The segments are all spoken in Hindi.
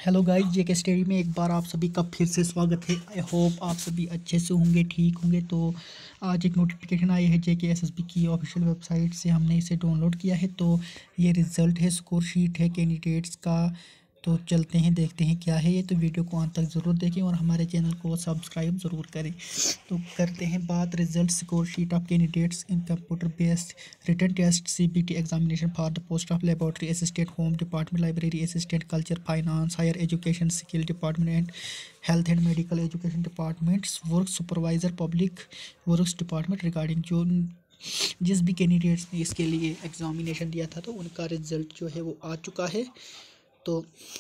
हेलो गाइस, जेके स्टडी में एक बार आप सभी का फिर से स्वागत है। आई होप आप सभी अच्छे से होंगे, ठीक होंगे। तो आज एक नोटिफिकेशन आई है जेके एसएसबी की ऑफिशियल वेबसाइट से, हमने इसे डाउनलोड किया है। तो ये रिज़ल्ट है, स्कोर शीट है कैंडिडेट्स का। तो चलते हैं, देखते हैं क्या है ये। तो वीडियो को अंत तक ज़रूर देखें और हमारे चैनल को सब्सक्राइब ज़रूर करें। तो करते हैं बात result score sheet of candidates in computer based written test CBT examination for the post of laboratory assistant, home department, library assistant, culture, finance, higher education, skill department and health and medical education departments, work supervisor, public works department. Regarding जो जिस भी कैंडिडेट्स ने इसके लिए एग्जामिनेशन दिया था तो उनका रिजल्ट जो है वो आ चुका है। तो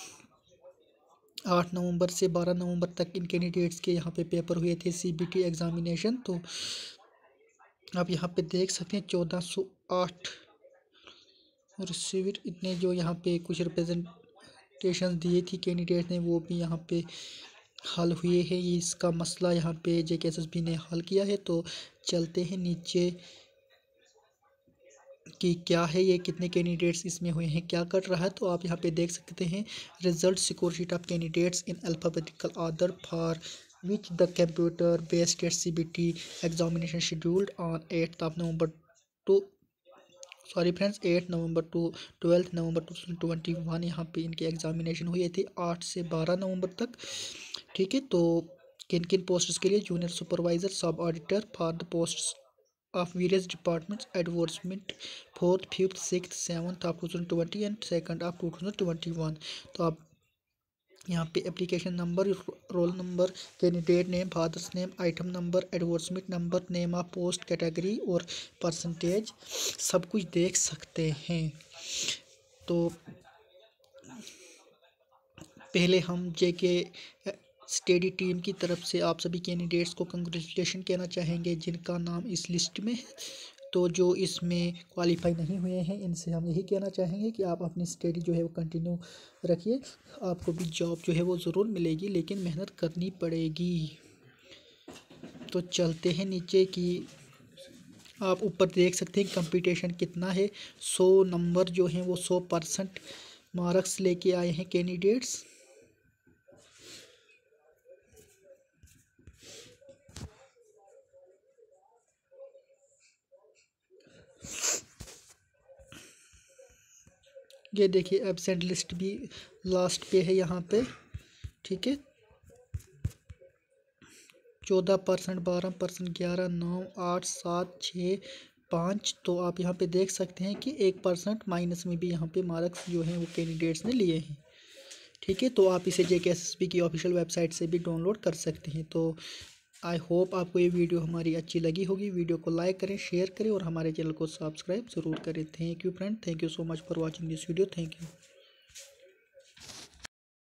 8 नवंबर से 12 नवंबर तक इन कैंडिडेट्स के यहाँ पे पेपर हुए थे सीबीटी एग्जामिनेशन। तो आप यहाँ पे देख सकते हैं 1408 रिसीव्ड, इतने जो यहाँ पे कुछ रिप्रेजेंटेशन दिए थी कैंडिडेट ने वो भी यहाँ पे हल हुए हैं। ये इसका मसला यहाँ पे जेकेएसएसबी ने हल किया है। तो चलते हैं नीचे कि क्या है ये, कितने कैंडिडेट्स इसमें हुए हैं, क्या कर रहा है। तो आप यहाँ पे देख सकते हैं result score sheet of candidates in alphabetical order for which the computer based test CBT examination scheduled on 8 November to 8 November to 12 November 2021। यहाँ पे इनके एग्जामिनेशन हुए थे 8 से 12 नवंबर तक। ठीक है, तो किन किन पोस्ट्स के लिए? Junior supervisor, sub auditor for the posts of various departments, advertisement 4th, 5th, 6th, 7th of 2020 and 2nd of 2021। तो आप यहाँ पे application number, roll number, candidate name, father's name, item number, advertisement number, name of post, category और परसेंटेज सब कुछ देख सकते हैं। तो पहले हम जेके स्टडी टीम की तरफ से आप सभी कैंडिडेट्स को कंग्रेचुलेशन कहना चाहेंगे जिनका नाम इस लिस्ट में है। तो जो इसमें क्वालिफाई नहीं हुए हैं इनसे हम यही कहना चाहेंगे कि आप अपनी स्टडी जो है वो कंटिन्यू रखिए। आपको भी जॉब जो है वो ज़रूर मिलेगी, लेकिन मेहनत करनी पड़ेगी। तो चलते हैं नीचे कि आप ऊपर देख सकते हैं कंपटीशन कितना है। 100 नंबर जो हैं वो 100% मार्क्स लेके आए हैं कैंडिडेट्स। ये देखिए एब्सेंट लिस्ट भी लास्ट पे है यहाँ पे। ठीक है, 14%, 12%, 11, 9, 8, 7, 6, 5। तो आप यहाँ पे देख सकते हैं कि 1% माइनस में भी यहाँ पे मार्क्स जो हैं वो कैंडिडेट्स ने लिए हैं। ठीक है, तो आप इसे जेकेएसएसबी की ऑफिशियल वेबसाइट से भी डाउनलोड कर सकते हैं। तो आई होप आपको ये वीडियो हमारी अच्छी लगी होगी। वीडियो को लाइक करें, शेयर करें और हमारे चैनल को सब्सक्राइब ज़रूर करें। Thank you friend, thank you so much for watching this video. Thank you.